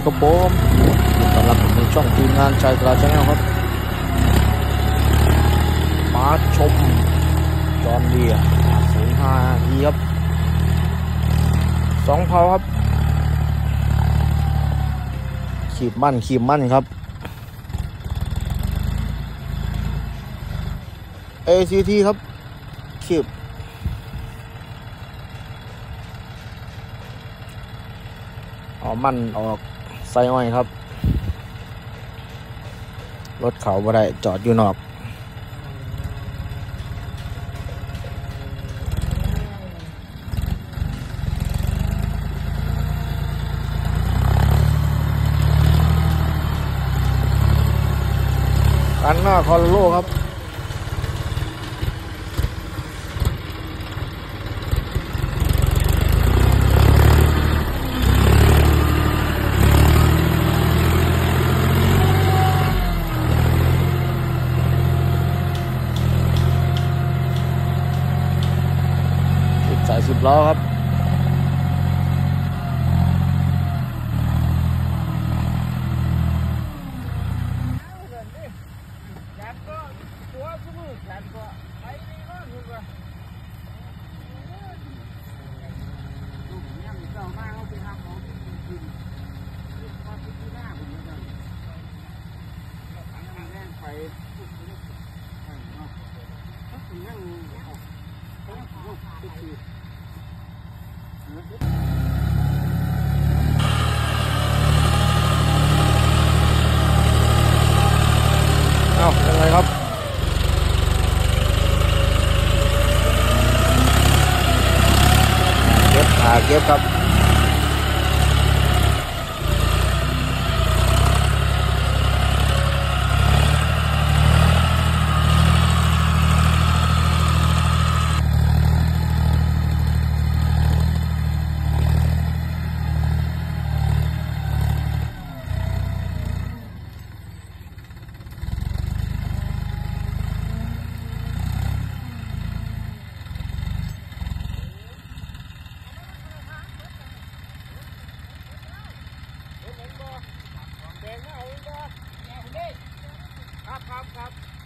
ครับผมต้อนรับในช่องทีมงานชายกลาชาแนลครับมาชมจอห์นเดียร์05Eครับ2 เพาครับขีบมั่นครับ ACT ครับขีบมั่นออกไซอ้อยครับรถเขาบ่ได้จอดอยู่นอกกันหน้าคอร์โลครับสาย10 ล้อครับยังไงครับเก็บครับครับ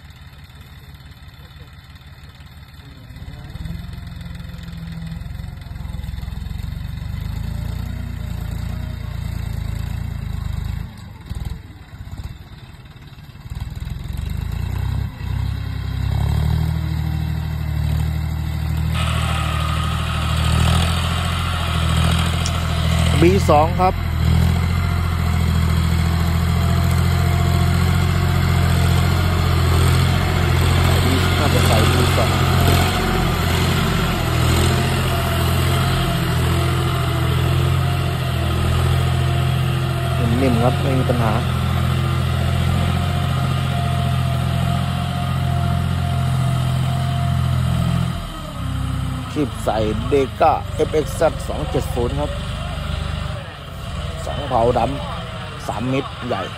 B2 ครับน่าจะใส่ B2 นิ่มๆครับไม่มีปัญหาคีบใส่เดก้า FXZ 270ครับ2 เผาดำ3 มิตรใหญ่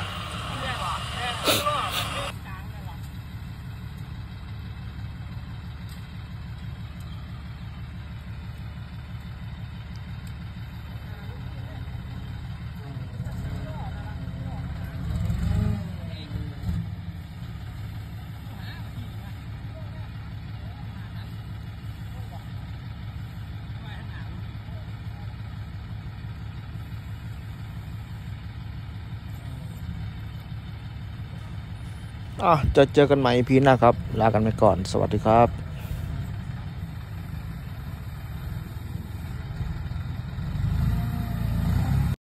จะเจอกันใหม่พีหน้าครับลากันไปก่อนสวัสดีครับ